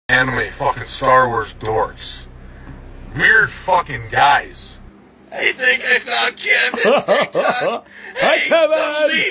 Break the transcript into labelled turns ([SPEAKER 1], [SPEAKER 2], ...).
[SPEAKER 1] anime fucking Star Wars dorks. Weird fucking guys.
[SPEAKER 2] I think I found Kevin's TikTok.
[SPEAKER 3] Hi,
[SPEAKER 2] Hey,
[SPEAKER 3] Kevin!
[SPEAKER 2] Double D,